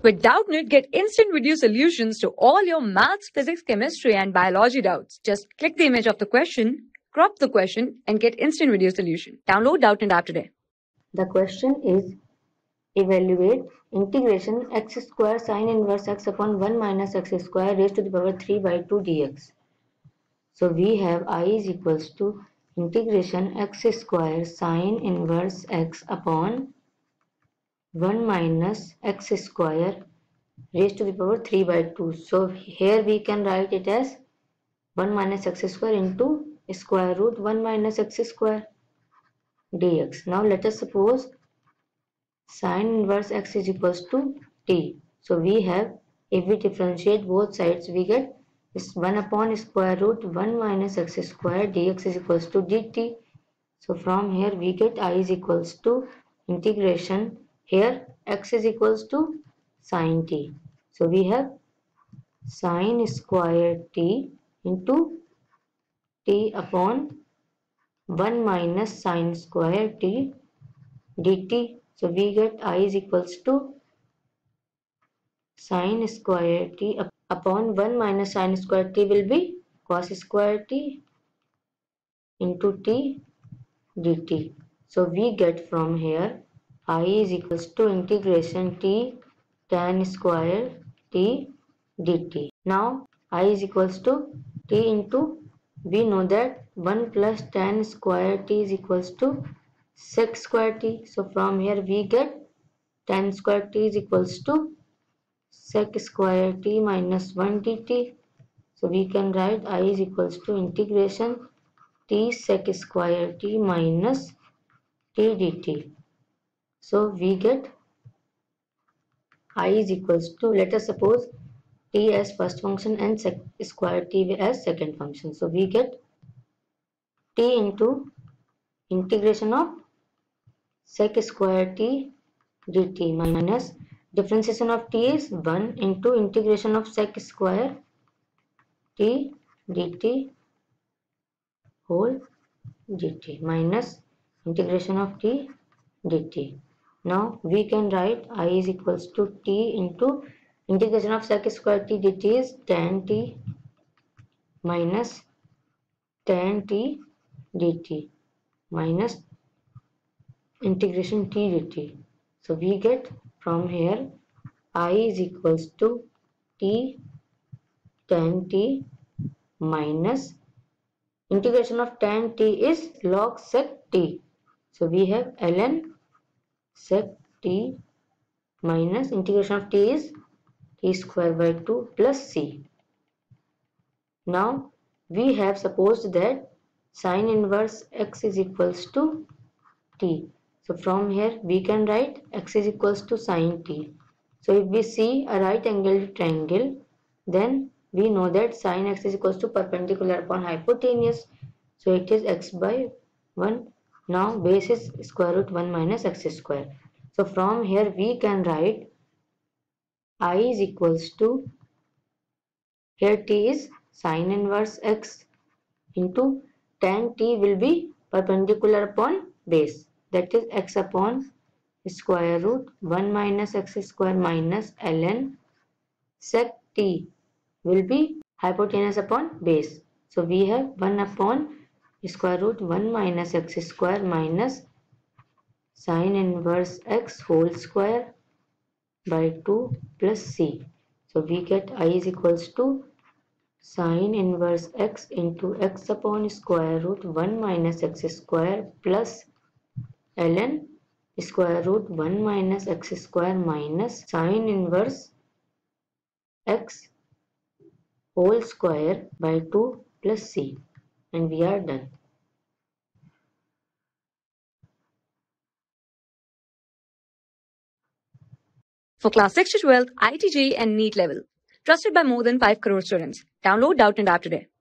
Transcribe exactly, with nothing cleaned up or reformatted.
With Doubtnut, get instant video solutions to all your maths, physics, chemistry, and biology doubts. Just click the image of the question, crop the question, and get instant video solution. Download Doubtnut app today. The question is, evaluate integration x square sine inverse x upon one minus x square raised to the power three by two dx. So we have I is equals to integration x square sine inverse x upon one minus x square raised to the power three by two. So here we can write it as one minus x square into square root one minus x square dx. Now let us suppose sine inverse x is equals to t. So we have, if we differentiate both sides, we get is one upon square root one minus x square dx is equals to dt. So from here we get I is equals to integration, here x is equals to sine t. So we have sine square t into t upon one minus sine square t dt. So we get I is equals to sine square t upon one minus sine square t will be cos square t into t dt. So we get from here I is equals to integration t tan square t dt. Now I is equals to t into, we know that one plus tan square t is equals to sec square t. So from here we get tan square t is equals to sec square t minus one dt. So we can write I is equals to integration t sec square t minus t dt. So we get I is equals to, let us suppose t as first function and sec square t as second function. So we get t into integration of sec square t dt minus differentiation of t is one into integration of sec square t dt whole dt minus integration of t dt. Now we can write I is equals to t into integration of sec square t dt is tan t minus tan t dt minus integration t dt. So we get from here I is equals to t tan t minus integration of tan t is log sec t. So we have ln sec t minus integration of t is t square by two plus c. Now we have supposed that sine inverse x is equals to t. So from here we can write x is equals to sine t. So if we see a right angled triangle, then we know that sine x is equals to perpendicular upon hypotenuse. So it is x by one. Now base is square root one minus x square. So from here we can write I is equals to, here t is sine inverse x into tan t will be perpendicular upon base, that is x upon square root one minus x square minus ln sec t will be hypotenuse upon base. So we have one upon square root one minus x square minus sine inverse x whole square by two plus c. So we get I is equals to sine inverse x into x upon square root one minus x square plus ln square root one minus x square minus sine inverse x whole square by two plus c, and we are done. For class six to twelve, I I T J E E and NEET level. Trusted by more than five crore students. Download Doubtnut app today.